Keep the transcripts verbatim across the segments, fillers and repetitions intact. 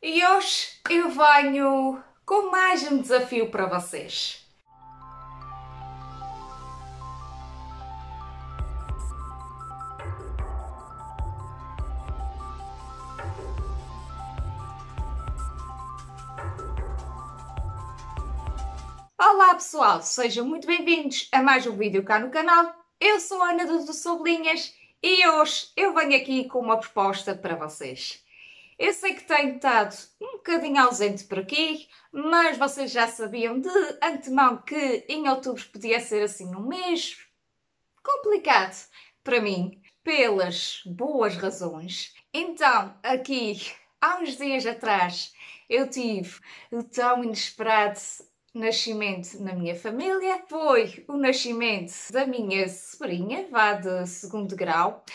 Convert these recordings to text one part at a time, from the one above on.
E hoje eu venho com mais um desafio para vocês. Olá pessoal, sejam muito bem-vindos a mais um vídeo cá no canal. Eu sou a Ana do Sublinhas e hoje eu venho aqui com uma proposta para vocês. Eu sei que tenho estado um bocadinho ausente por aqui, mas vocês já sabiam de antemão que em outubro podia ser assim um mês complicado para mim, pelas boas razões. Então, aqui, há uns dias atrás, eu tive o tão inesperado nascimento na minha família. Foi o nascimento da minha sobrinha, vá de segundo grau,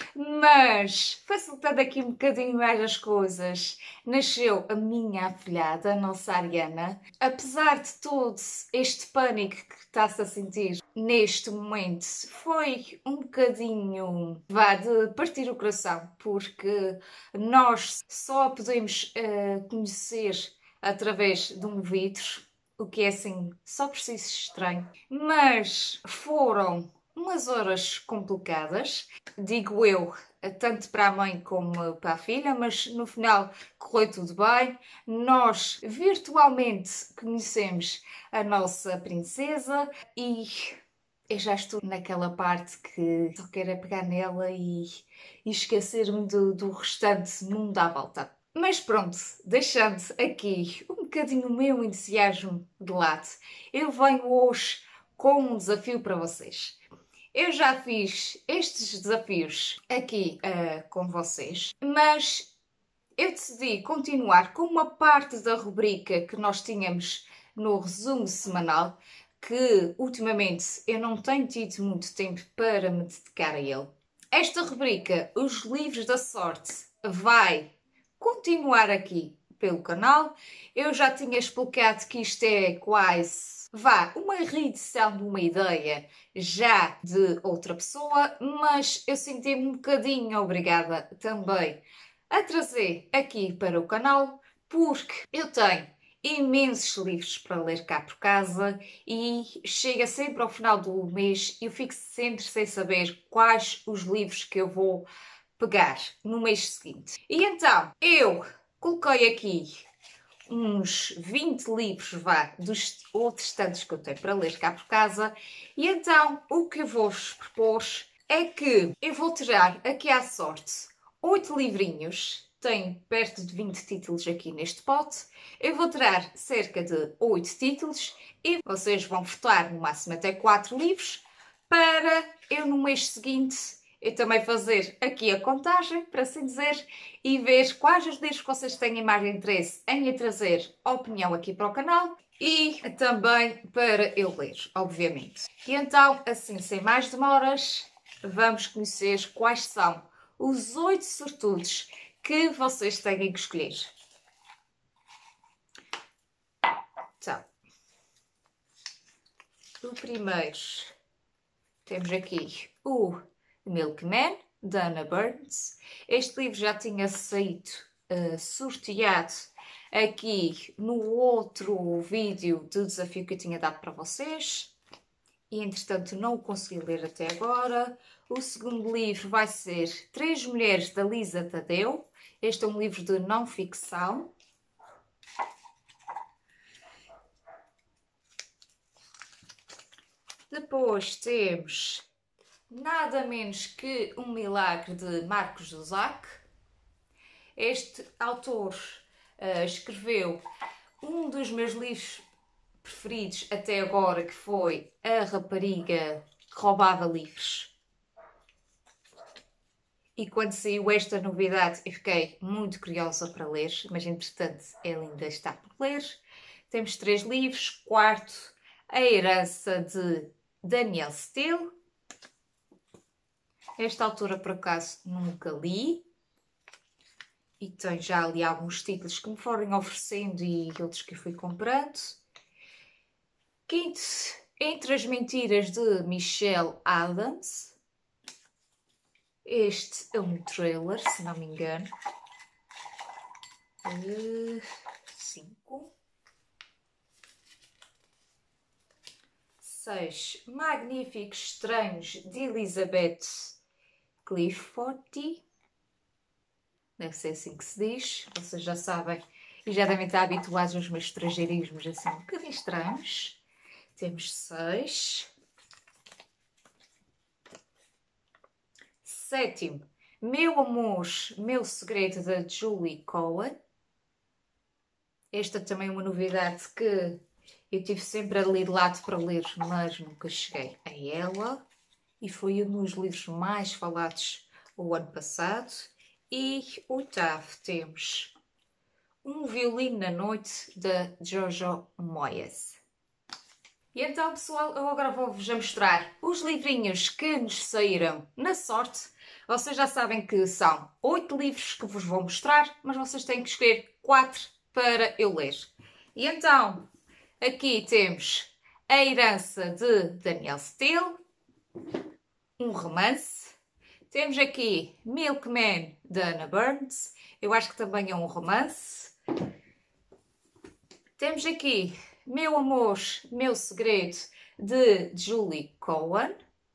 mas facilitando aqui um bocadinho mais as coisas, nasceu a minha afilhada, a nossa Ariana. Apesar de todo este pânico que está-se a sentir neste momento, foi um bocadinho, vá, de partir o coração, porque nós só a podemos uh, conhecer através de um vidro, o que é assim, só por si estranho. Mas foram umas horas complicadas, digo eu, tanto para a mãe como para a filha, mas no final correu tudo bem. Nós virtualmente conhecemos a nossa princesa e eu já estou naquela parte que só quero é pegar nela e, e esquecer-me do, do restante mundo à volta. Mas pronto, deixando aqui um bocadinho o meu entusiasmo de lado, eu venho hoje com um desafio para vocês. Eu já fiz estes desafios aqui uh, com vocês, mas eu decidi continuar com uma parte da rubrica que nós tínhamos no resumo semanal, que ultimamente eu não tenho tido muito tempo para me dedicar a ele. Esta rubrica, Os Livros da Sorte, vai continuar aqui pelo canal. Eu já tinha explicado que isto é quase, vá, uma reedição de uma ideia já de outra pessoa, mas eu senti-me um bocadinho obrigada também a trazer aqui para o canal, porque eu tenho imensos livros para ler cá por casa e chega sempre ao final do mês e eu fico sempre sem saber quais os livros que eu vou pegar no mês seguinte. E então, eu coloquei aqui uns vinte livros, vá, dos outros tantos que eu tenho para ler cá por casa. E então, o que eu vou-vos propor é que eu vou tirar aqui à sorte oito livrinhos. Tenho perto de vinte títulos aqui neste pote. Eu vou tirar cerca de oito títulos e vocês vão votar no máximo até quatro livros para eu no mês seguinte eu também fazer aqui a contagem, para assim dizer, e ver quais os livros que vocês têm mais interesse em trazer opinião aqui para o canal e também para eu ler, obviamente. E então, assim, sem mais demoras, vamos conhecer quais são os oito sortudos que vocês têm que escolher. Então, o primeiro, temos aqui o Milkman, da Anna Burns. Este livro já tinha saído uh, sorteado aqui no outro vídeo de desafio que eu tinha dado para vocês e entretanto não o consegui ler até agora. O segundo livro vai ser Três Mulheres, da Lisa Tadeu. Este é um livro de não ficção. Depois temos nada menos que Um Milagre, de Marcos Zusak. Este autor uh, escreveu um dos meus livros preferidos até agora, que foi A Rapariga que Roubava Livros. E quando saiu esta novidade eu fiquei muito curiosa para ler, mas entretanto ele ainda está por ler. Temos três livros. Quarto, A Herança, de Danielle Steel. Esta autora, por acaso, nunca li. E tenho já ali alguns títulos que me foram oferecendo e outros que eu fui comprando. Quinto, Entre as Mentiras, de Michelle Adams. Este é um trailer, se não me engano. cinco, seis Magníficos Estranhos de Elizabeth Clifford. Deve ser assim que se diz. Vocês já sabem e já devem estar habituados aos meus estrangeirismos assim um bocadinho estranhos. Temos seis. Sétimo, Meu Amor, Meu Segredo, da Julie Cohen. Esta também é uma novidade que eu tive sempre ali de lado para ler, mas nunca cheguei a ela. E foi um dos livros mais falados o ano passado. E oitavo temos Um Violino na Noite, da Jojo Moyes. E então, pessoal, eu agora vou-vos mostrar os livrinhos que nos saíram na sorte. Vocês já sabem que são oito livros que vos vou mostrar, mas vocês têm que escolher quatro para eu ler. E então, aqui temos A Herança, de Danielle Steel, um romance. Temos aqui Milkman, de Anna Burns. Eu acho que também é um romance. Temos aqui Meu Amor, Meu Segredo, de Julie Cohen.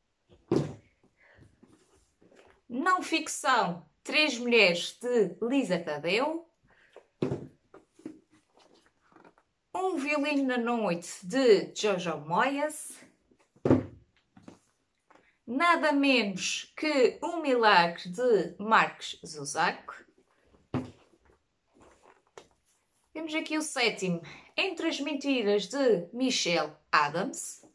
Não ficção, Três Mulheres, de Lisa Tadeu. Um Violino na Noite, de Jojo Moyes. Nada Menos que um Milagre, de Marcos Zuzac. Temos aqui o sétimo, Entre as Mentiras, de Michelle Adams.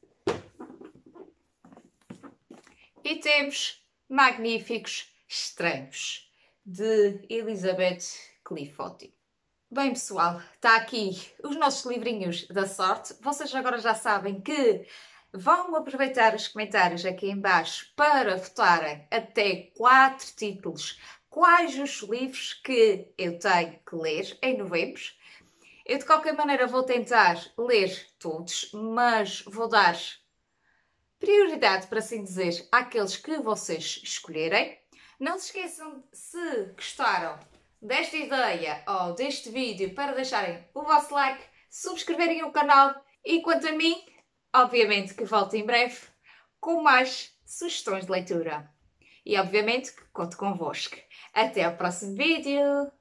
E temos Magníficos Estranhos, de Elizabeth Clifford. Bem, pessoal, está aqui os nossos livrinhos da sorte. Vocês agora já sabem que vão aproveitar os comentários aqui em baixo para votarem até quatro títulos. Quais os livros que eu tenho que ler em novembro? Eu, de qualquer maneira, vou tentar ler todos, mas vou dar prioridade, por assim dizer, àqueles que vocês escolherem. Não se esqueçam, se gostaram desta ideia ou deste vídeo, para deixarem o vosso like, subscreverem o canal e, quanto a mim, obviamente que volto em breve com mais sugestões de leitura. E, obviamente, que conto convosco. Até ao próximo vídeo!